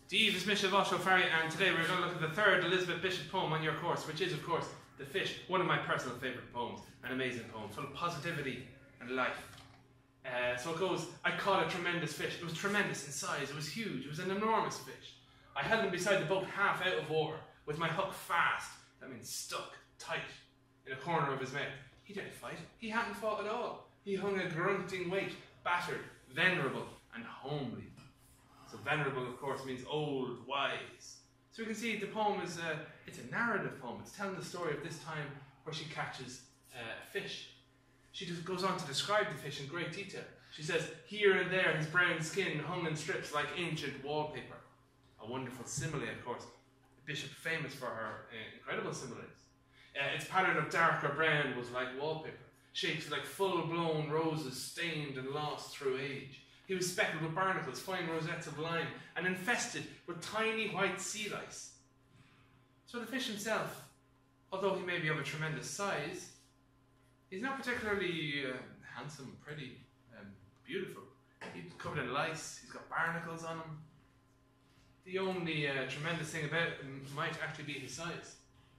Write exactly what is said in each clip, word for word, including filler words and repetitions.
Dave is Bishop Osho Farry, and today we're going to look at the third Elizabeth Bishop poem on your course, which is, of course, The Fish, one of my personal favourite poems, an amazing poem, full of positivity and life. Uh, so it goes, I caught a tremendous fish. It was tremendous in size, it was huge, it was an enormous fish. I held him beside the boat half out of water, with my hook fast, that means stuck, tight, in a corner of his mouth. He didn't fight, he hadn't fought at all. He hung a grunting weight, battered, venerable, and homely. So venerable, of course, means old, wise. So we can see the poem is a, it's a narrative poem. It's telling the story of this time where she catches uh, a fish. She just goes on to describe the fish in great detail. She says, here and there his brown skin hung in strips like ancient wallpaper. A wonderful simile, of course. The Bishop famous for her uh, incredible similes. Uh, its pattern of darker brown was like wallpaper. Shapes like full-blown roses stained and lost through age. He was speckled with barnacles, fine rosettes of lime, and infested with tiny white sea lice. So the fish himself, although he may be of a tremendous size, he's not particularly uh, handsome, pretty, um, beautiful. He's covered in lice, he's got barnacles on him. The only uh, tremendous thing about him might actually be his size.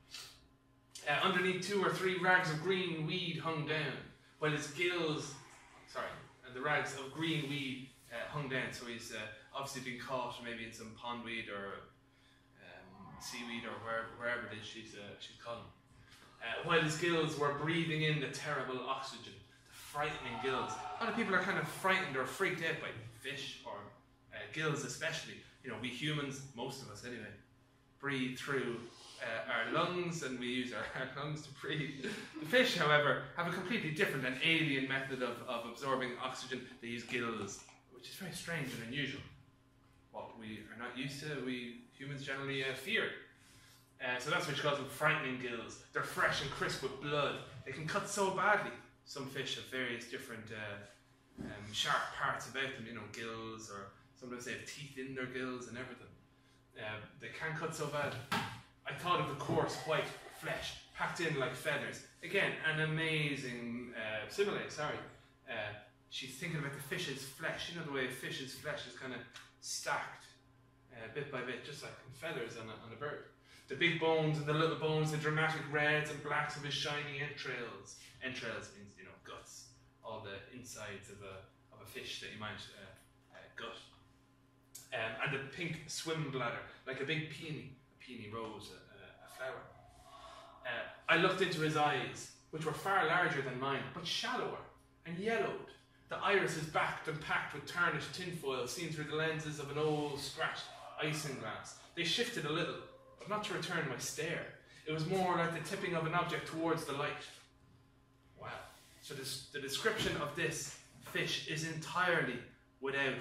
Uh, underneath two or three rags of green weed hung down, while his gills, sorry, and the rags of green weed uh, hung down, so he's uh, obviously been caught maybe in some pondweed or um, seaweed or wherever, wherever it is she's, uh, she's caught him. Uh, while his gills were breathing in the terrible oxygen, the frightening gills. A lot of people are kind of frightened or freaked out by fish, or uh, gills especially. You know, we humans, most of us anyway, breathe through uh, our lungs, and we use our, our lungs to breathe. The fish, however, have a completely different and alien method of, of absorbing oxygen. They use gills, which is very strange and unusual. What we are not used to, we humans generally uh, fear. Uh, so that's what she calls them, frightening gills. They're fresh and crisp with blood. They can cut so badly. Some fish have various different uh, um, sharp parts about them, you know, gills, or sometimes they have teeth in their gills and everything. Uh, they can cut so bad. I thought of the coarse white flesh packed in like feathers. Again, an amazing uh, simile, sorry. Uh, she's thinking about the fish's flesh. You know the way a fish's flesh is kind of stacked uh, bit by bit, just like feathers on a, on a bird. The big bones and the little bones, the dramatic reds and blacks of his shiny entrails. Entrails means, you know, guts. All the insides of a, of a fish that you might uh, uh, gut. Um, and the pink swim bladder, like a big peony. A peony rose, a, a flower. Uh, I looked into his eyes, which were far larger than mine, but shallower and yellowed. The iris is backed and packed with tarnished tinfoil seen through the lenses of an old scratched isinglass. They shifted a little, but not to return my stare. It was more like the tipping of an object towards the light. Wow. So this, the description of this fish is entirely without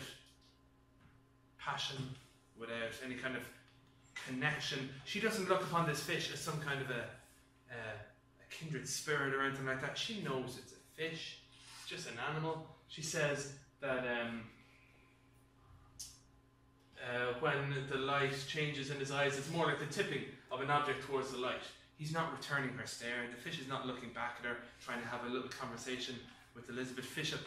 passion, without any kind of connection. She doesn't look upon this fish as some kind of a, uh, a kindred spirit or anything like that. She knows it's a fish, it's just an animal. She says that um, uh, when the light changes in his eyes, it's more like the tipping of an object towards the light. He's not returning her stare. The fish is not looking back at her, trying to have a little conversation with Elizabeth Bishop.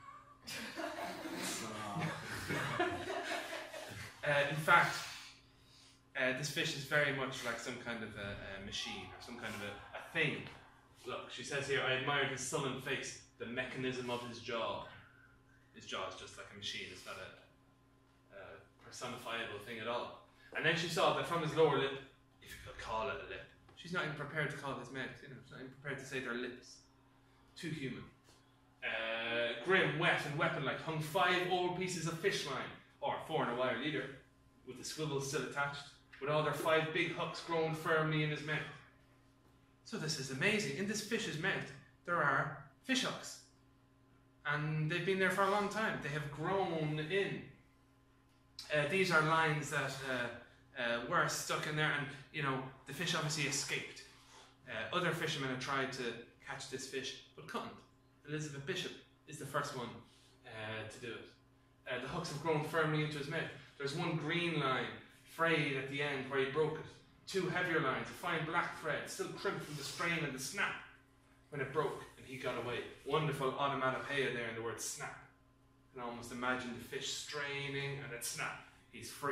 Uh, in fact, uh, this fish is very much like some kind of a, a machine, or some kind of a, a thing. Look, she says here, I admired his sullen face, the mechanism of his jaw. His jaw is just like a machine, it's not a, a personifiable thing at all. And then she saw that from his lower lip, if you could call it a lip, she's not even prepared to call his mouth, you know, she's not even prepared to say their lips. Too human. Uh, grim, wet and weapon-like, hung five old pieces of fish line, or four and a wire leader, with the swivel still attached, with all their five big hooks grown firmly in his mouth. So this is amazing. In this fish's mouth, there are fish hooks. And they've been there for a long time. They have grown in. Uh, these are lines that uh, uh, were stuck in there, and, you know, the fish obviously escaped. Uh, other fishermen have tried to catch this fish, but couldn't. Elizabeth Bishop is the first one uh, to do it. Uh, the hooks have grown firmly into his mouth. There's one green line, frayed at the end where he broke it. Two heavier lines, a fine black thread, still crimped from the strain and the snap when it broke and he got away. Wonderful onomatopoeia there in the word snap. You can almost imagine the fish straining and it snap. He's free.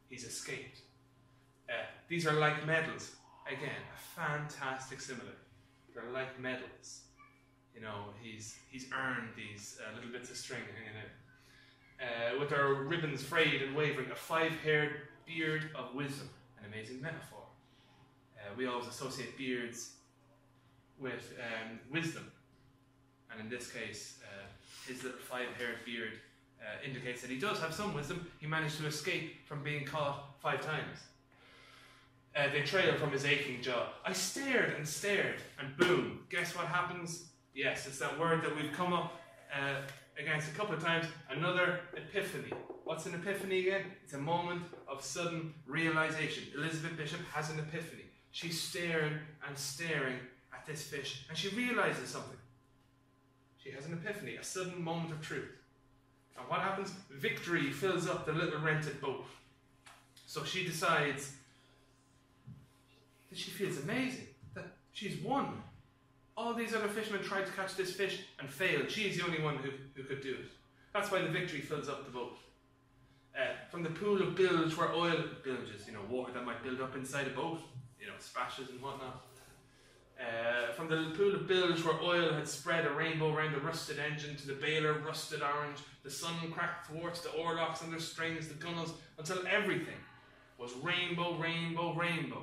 He's escaped. Uh, these are like medals. Again, a fantastic simile. They're like medals. You know, he's he's earned these uh, little bits of string hanging out. Uh, with their ribbons frayed and wavering, a five-haired beard of wisdom. An amazing metaphor. Uh, we always associate beards with um, wisdom. And in this case, uh, his little five-haired beard uh, indicates that he does have some wisdom. He managed to escape from being caught five times. Uh, they trailed from his aching jaw. I stared and stared, and boom, guess what happens? Yes, it's that word that we've come up uh, against a couple of times, another epiphany. What's an epiphany again? It's a moment of sudden realization. Elizabeth Bishop has an epiphany. She's staring and staring at this fish, and she realizes something. She has an epiphany, a sudden moment of truth. And what happens? Victory fills up the little rented boat. So she decides that she feels amazing, that she's won. All these other fishermen tried to catch this fish and failed. She's the only one who, who could do it. That's why the victory fills up the boat. Uh, from the pool of bilge where oil, bilges, you know, water that might build up inside a boat, you know, splashes and whatnot. Uh, from the pool of bilge where oil had spread a rainbow around the rusted engine to the bailer rusted orange, the sun cracked thwarts, the oarlocks and their strings, the gunnels, until everything was rainbow, rainbow, rainbow.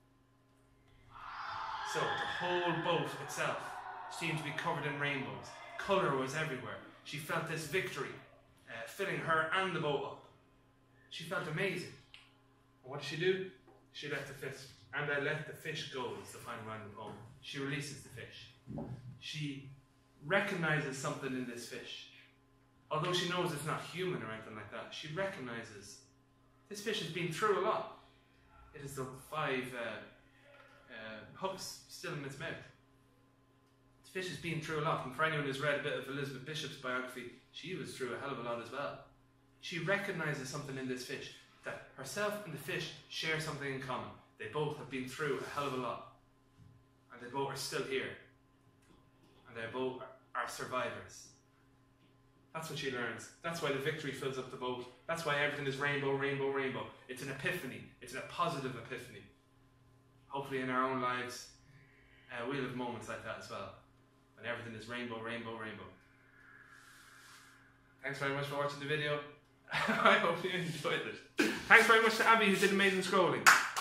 So the whole boat itself seemed to be covered in rainbows. Colour was everywhere. She felt this victory uh, filling her and the boat up. She felt amazing. And what did she do? She let the fish, and I let the fish go is the final line of the poem. She releases the fish. She recognises something in this fish. Although she knows it's not human or anything like that, she recognises this fish has been through a lot. It has the five uh, uh, hooks still in its mouth. The fish has been through a lot, and for anyone who's read a bit of Elizabeth Bishop's biography, she was through a hell of a lot as well. She recognises something in this fish, that herself and the fish share something in common. They both have been through a hell of a lot, and they both are still here, and they both are, are survivors. That's what she learns. That's why the victory fills up the boat. That's why everything is rainbow, rainbow, rainbow. It's an epiphany. It's a positive epiphany. Hopefully in our own lives, uh, we'll have moments like that as well, when everything is rainbow, rainbow, rainbow. Thanks very much for watching the video. I hope you enjoyed it. Thanks very much to Abby who did amazing scrolling.